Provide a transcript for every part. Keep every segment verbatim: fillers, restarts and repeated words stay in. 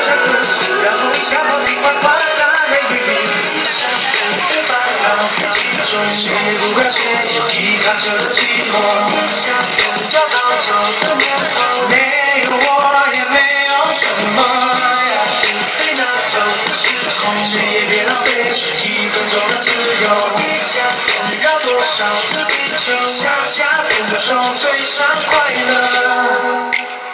下哭，然后想好尽管夸大雷雨淋。别烦恼，别集中，谁也不了解，有依靠着的寂寞。想自由到走的念头，没有我也没有什么呀。被拿走的时候，谁也别浪费这一分钟的自由。一下子绕多少次地球，下下苦中追上快乐。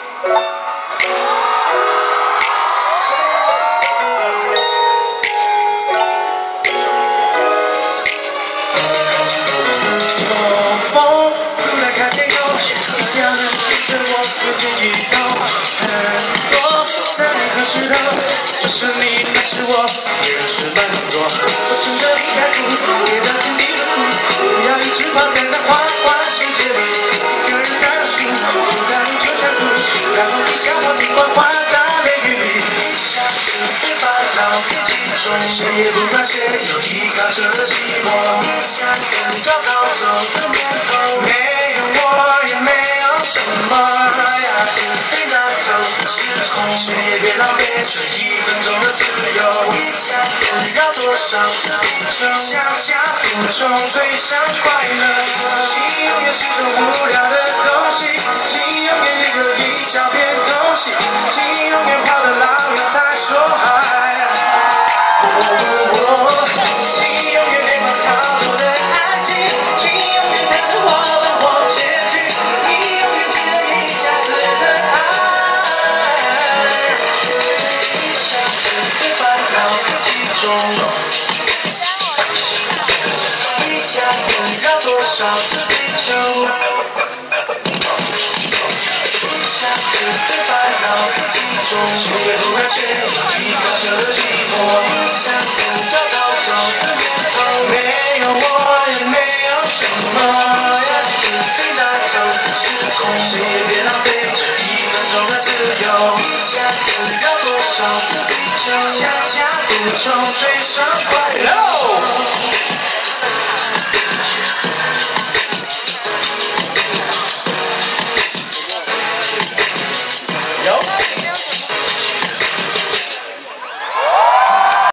风突然看天空，一样人跟着我随便移动，很多三颗石头，这是你，那是我，也是蛮多。我真的你在乎，别的你的苦，不要一直泡在那花花世界里，一个人在数，不然你就想哭，然后你想我尽管花大雷雨里，一下子别烦恼，别集中，谁也不管谁，有依靠着的寂寞，一下子要逃走的念头，没有我也没有什么呀，子被拿走的时候，谁也别浪费这一分钟的自由，一下子绕多少次地球，下下苦中追上快乐。情永远是种无聊的东西，情永远也就一小片空隙，情永远跑得老远才说嗨。哦哦哦，情永远别怕逃脱的安静，情永远带着我们往前进，你永远只有一下子的爱。一下子别烦恼，别集中，一下子绕多少次地球，一下子别烦恼，别集中，谁也不了解，有依靠着的寂寞，一下子要逃走的念头，没有我也没有什么呀，子被拿走的时候，谁也别浪费这一分钟的自由，一下子绕多少次地球，下下苦中追上快乐。